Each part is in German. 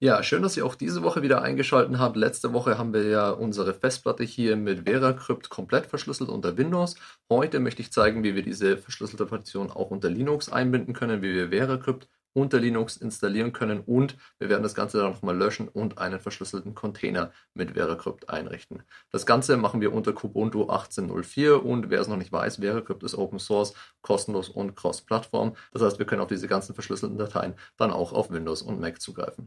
Ja, schön, dass ihr auch diese Woche wieder eingeschaltet habt. Letzte Woche haben wir ja unsere Festplatte hier mit VeraCrypt komplett verschlüsselt unter Windows. Heute möchte ich zeigen, wie wir diese verschlüsselte Partition auch unter Linux einbinden können, wie wir VeraCrypt unter Linux installieren können und wir werden das Ganze dann nochmal löschen und einen verschlüsselten Container mit VeraCrypt einrichten. Das Ganze machen wir unter Kubuntu 18.04 und wer es noch nicht weiß, VeraCrypt ist Open Source, kostenlos und Cross-Plattform. Das heißt, wir können auf diese ganzen verschlüsselten Dateien dann auch auf Windows und Mac zugreifen.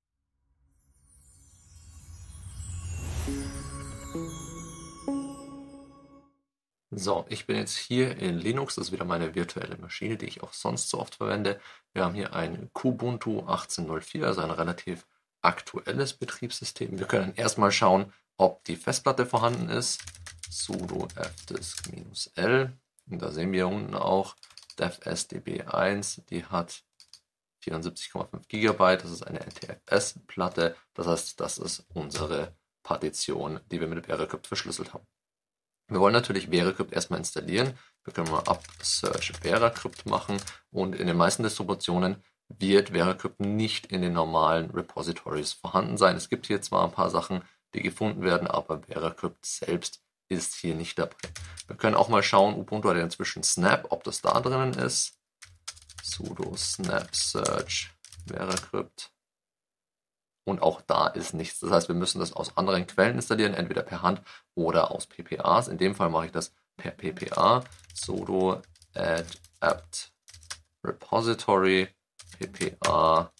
So, ich bin jetzt hier in Linux, das ist wieder meine virtuelle Maschine, die ich auch sonst so oft verwende. Wir haben hier ein Kubuntu 18.04, also ein relativ aktuelles Betriebssystem. Wir können erstmal schauen, ob die Festplatte vorhanden ist. Sudo fdisk-l. Und da sehen wir unten auch defsdb1, die hat 74,5 GB, das ist eine NTFS-Platte, das heißt, das ist unsere Partition, die wir mit VeraCrypt verschlüsselt haben. Wir wollen natürlich VeraCrypt erstmal installieren. Wir können mal upsearch VeraCrypt machen und in den meisten Distributionen wird VeraCrypt nicht in den normalen Repositories vorhanden sein. Es gibt hier zwar ein paar Sachen, die gefunden werden, aber VeraCrypt selbst ist hier nicht dabei. Wir können auch mal schauen, Ubuntu hat ja inzwischen Snap, ob das da drinnen ist. Sudo snap search VeraCrypt. Und auch da ist nichts. Das heißt, wir müssen das aus anderen Quellen installieren, entweder per Hand oder aus PPAs. In dem Fall mache ich das per PPA. Sudo add apt repository PPA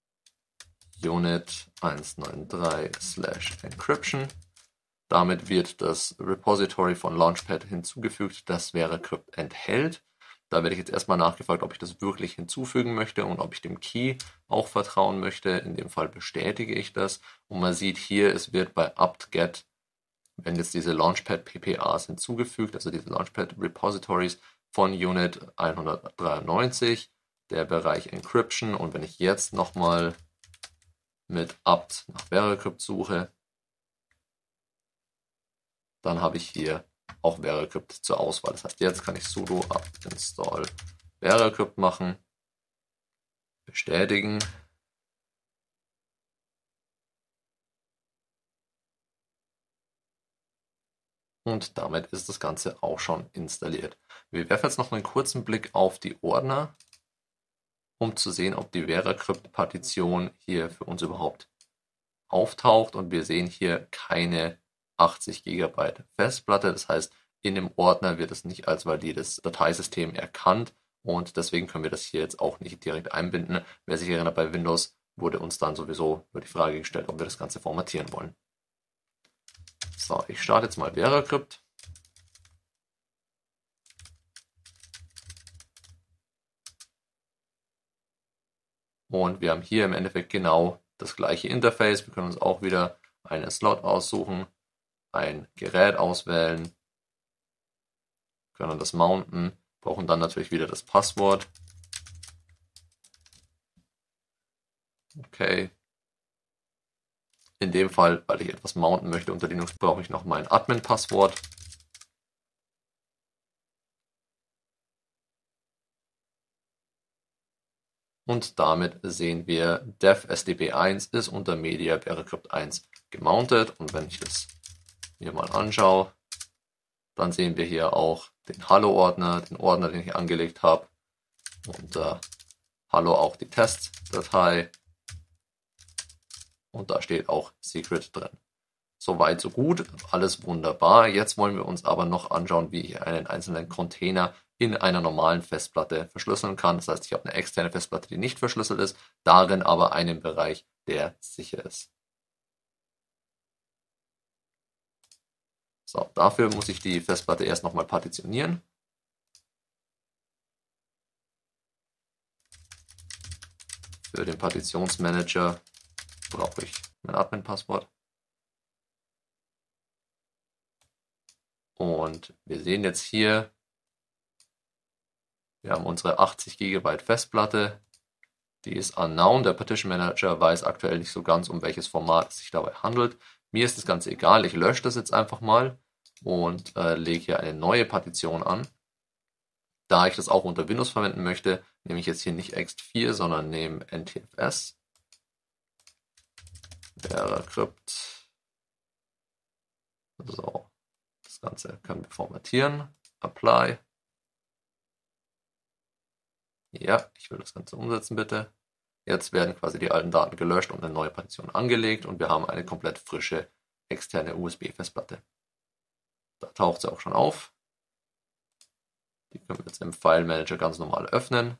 unit 193/encryption. Damit wird das Repository von Launchpad hinzugefügt, das VeraCrypt enthält. Da werde ich jetzt erstmal nachgefragt, ob ich das wirklich hinzufügen möchte und ob ich dem Key auch vertrauen möchte. In dem Fall bestätige ich das. Und man sieht hier, es wird bei apt-get, wenn jetzt diese Launchpad PPAs hinzugefügt, also diese Launchpad Repositories von Unit 193, der Bereich Encryption. Und wenn ich jetzt nochmal mit apt nach VeraCrypt suche, dann habe ich hier auch VeraCrypt zur Auswahl. Das heißt, jetzt kann ich sudo apt install VeraCrypt machen, bestätigen. Und damit ist das Ganze auch schon installiert. Wir werfen jetzt noch einen kurzen Blick auf die Ordner, um zu sehen, ob die VeraCrypt-Partition hier für uns überhaupt auftaucht. Und wir sehen hier keine 80 GB Festplatte. Das heißt, in dem Ordner wird es nicht als valides Dateisystem erkannt und deswegen können wir das hier jetzt auch nicht direkt einbinden. Wer sich erinnert, bei Windows wurde uns dann sowieso nur die Frage gestellt, ob wir das Ganze formatieren wollen. So, ich starte jetzt mal VeraCrypt. Und wir haben hier im Endeffekt genau das gleiche Interface. Wir können uns auch wieder einen Slot aussuchen, ein Gerät auswählen, können das mounten, brauchen dann natürlich wieder das Passwort. Okay. In dem Fall, weil ich etwas mounten möchte unter Linux, brauche ich noch mein Admin-Passwort. Und damit sehen wir, defsdb1 ist unter Media VeraCrypt 1 gemountet. Und wenn ich das mir mal anschaue, dann sehen wir hier auch den Hallo-Ordner, den Ordner, den ich angelegt habe. Und Hallo auch die Testdatei. Und da steht auch Secret drin. Soweit, so gut, alles wunderbar. Jetzt wollen wir uns aber noch anschauen, wie ich einen einzelnen Container in einer normalen Festplatte verschlüsseln kann. Das heißt, ich habe eine externe Festplatte, die nicht verschlüsselt ist, darin aber einen Bereich, der sicher ist. So, dafür muss ich die Festplatte erst nochmal partitionieren. Für den Partitionsmanager brauche ich mein Admin-Passwort. Und wir sehen jetzt hier, wir haben unsere 80 GB Festplatte. Die ist unknown. Der Partition Manager weiß aktuell nicht so ganz, um welches Format es sich dabei handelt. Mir ist das Ganze egal. Ich lösche das jetzt einfach mal und lege hier eine neue Partition an. Da ich das auch unter Windows verwenden möchte, nehme ich jetzt hier nicht ext4, sondern nehme NTFS. VeraCrypt. So, das Ganze können wir formatieren. Apply. Ja, ich will das Ganze umsetzen, bitte. Jetzt werden quasi die alten Daten gelöscht und eine neue Partition angelegt und wir haben eine komplett frische externe USB-Festplatte. Da taucht sie auch schon auf. Die können wir jetzt im File Manager ganz normal öffnen.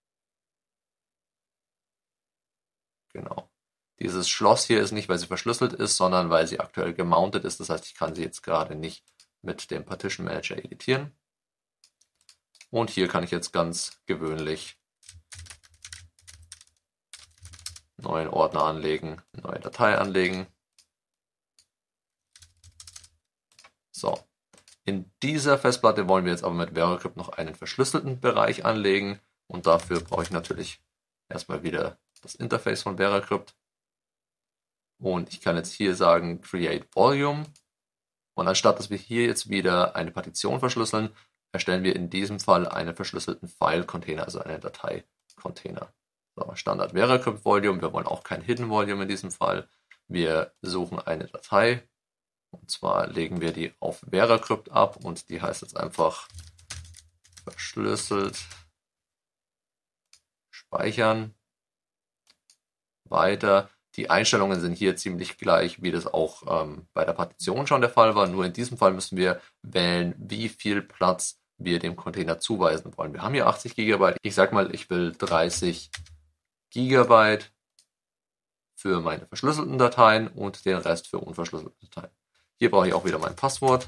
Genau. Dieses Schloss hier ist nicht, weil sie verschlüsselt ist, sondern weil sie aktuell gemountet ist. Das heißt, ich kann sie jetzt gerade nicht mit dem Partition Manager editieren. Und hier kann ich jetzt ganz gewöhnlich einen neuen Ordner anlegen, eine neue Datei anlegen. So. In dieser Festplatte wollen wir jetzt aber mit VeraCrypt noch einen verschlüsselten Bereich anlegen. Und dafür brauche ich natürlich erstmal wieder das Interface von VeraCrypt. Und ich kann jetzt hier sagen Create Volume. Und anstatt dass wir hier jetzt wieder eine Partition verschlüsseln, erstellen wir in diesem Fall einen verschlüsselten File-Container, also einen Datei-Container. So, Standard VeraCrypt Volume. Wir wollen auch kein Hidden Volume in diesem Fall. Wir suchen eine Datei. Und zwar legen wir die auf VeraCrypt ab und die heißt jetzt einfach verschlüsselt speichern. Weiter. Die Einstellungen sind hier ziemlich gleich, wie das auch bei der Partition schon der Fall war. Nur in diesem Fall müssen wir wählen, wie viel Platz wir dem Container zuweisen wollen. Wir haben hier 80 GB. Ich sag mal, ich will 30 GB für meine verschlüsselten Dateien und den Rest für unverschlüsselte Dateien. Hier brauche ich auch wieder mein Passwort.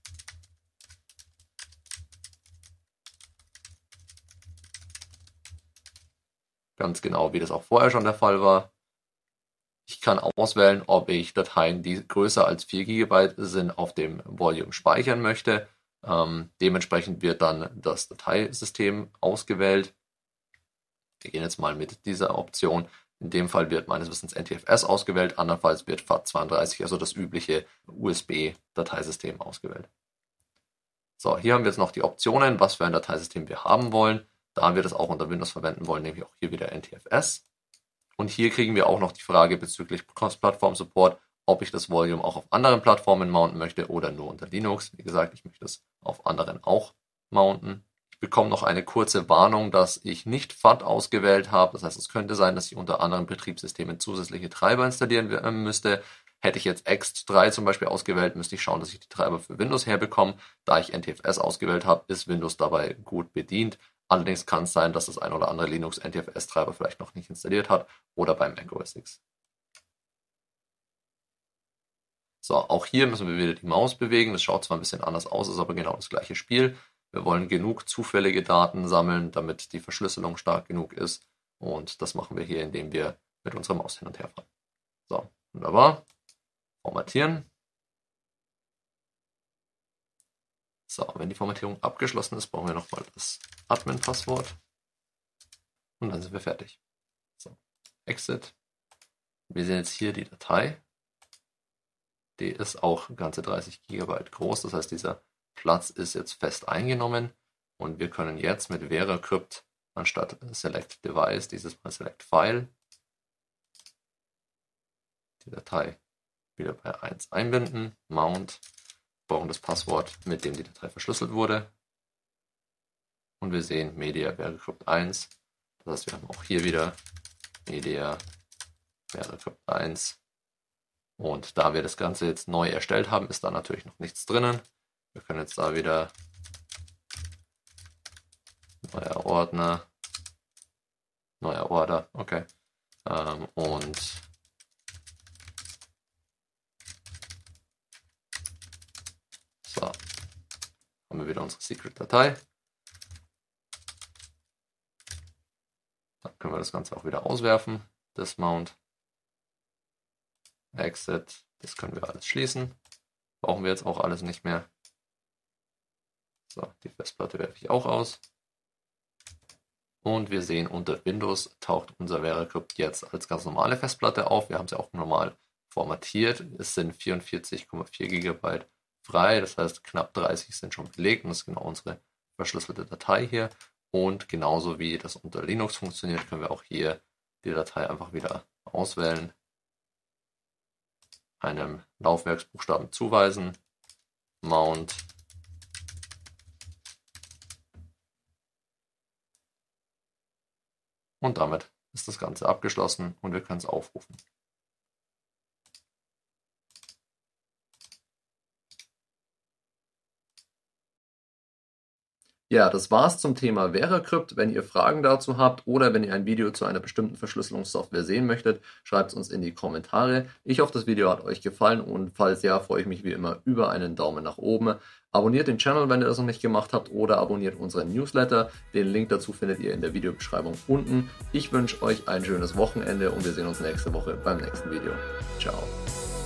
Ganz genau, wie das auch vorher schon der Fall war. Ich kann auswählen, ob ich Dateien, die größer als 4 GB sind, auf dem Volume speichern möchte. Dementsprechend wird dann das Dateisystem ausgewählt. Wir gehen jetzt mal mit dieser Option. In dem Fall wird meines Wissens NTFS ausgewählt, andernfalls wird FAT32, also das übliche USB-Dateisystem ausgewählt. So, hier haben wir jetzt noch die Optionen, was für ein Dateisystem wir haben wollen. Da wir das auch unter Windows verwenden wollen, nehme ich auch hier wieder NTFS. Und hier kriegen wir auch noch die Frage bezüglich Cross-Plattform-Support, ob ich das Volume auch auf anderen Plattformen mounten möchte oder nur unter Linux. Wie gesagt, ich möchte es auf anderen auch mounten. Ich bekomme noch eine kurze Warnung, dass ich nicht FAT ausgewählt habe. Das heißt, es könnte sein, dass ich unter anderen Betriebssystemen zusätzliche Treiber installieren müsste. Hätte ich jetzt ext3 zum Beispiel ausgewählt, müsste ich schauen, dass ich die Treiber für Windows herbekomme. Da ich NTFS ausgewählt habe, ist Windows dabei gut bedient. Allerdings kann es sein, dass das ein oder andere Linux NTFS-Treiber vielleicht noch nicht installiert hat oder beim Mac OS X. So, auch hier müssen wir wieder die Maus bewegen. Das schaut zwar ein bisschen anders aus, ist aber genau das gleiche Spiel. Wir wollen genug zufällige Daten sammeln, damit die Verschlüsselung stark genug ist. Und das machen wir hier, indem wir mit unserer Maus hin und her fahren. So, wunderbar. Formatieren. So, wenn die Formatierung abgeschlossen ist, brauchen wir nochmal das Admin-Passwort. Und dann sind wir fertig. So, Exit. Wir sehen jetzt hier die Datei. Die ist auch ganze 30 GB groß. Das heißt, dieser Platz ist jetzt fest eingenommen. Und wir können jetzt mit VeraCrypt anstatt Select Device dieses Mal Select File die Datei wieder bei 1 einbinden. Mount. Brauchen das Passwort, mit dem die Datei verschlüsselt wurde. Und wir sehen Media VeraCrypt 1. Das heißt, wir haben auch hier wieder Media VeraCrypt 1. Und da wir das Ganze jetzt neu erstellt haben, ist da natürlich noch nichts drinnen. Wir können jetzt da wieder neuer Ordner, neuer Order, okay. Und so, haben wir wieder unsere Secret-Datei. Dann können wir das Ganze auch wieder auswerfen. Dismount, Exit, das können wir alles schließen. Brauchen wir jetzt auch alles nicht mehr. So, die Festplatte werfe ich auch aus. Und wir sehen, unter Windows taucht unser VeraCrypt jetzt als ganz normale Festplatte auf. Wir haben sie auch normal formatiert. Es sind 44,4 GB frei, das heißt knapp 30 sind schon belegt und das ist genau unsere verschlüsselte Datei hier. Und genauso wie das unter Linux funktioniert, können wir auch hier die Datei einfach wieder auswählen. einem Laufwerksbuchstaben zuweisen, Mount, und damit ist das Ganze abgeschlossen und wir können es aufrufen. Ja, das war's zum Thema VeraCrypt. Wenn ihr Fragen dazu habt oder wenn ihr ein Video zu einer bestimmten Verschlüsselungssoftware sehen möchtet, schreibt es uns in die Kommentare. Ich hoffe, das Video hat euch gefallen und falls ja, freue ich mich wie immer über einen Daumen nach oben. Abonniert den Channel, wenn ihr das noch nicht gemacht habt, oder abonniert unseren Newsletter. Den Link dazu findet ihr in der Videobeschreibung unten. Ich wünsche euch ein schönes Wochenende und wir sehen uns nächste Woche beim nächsten Video. Ciao.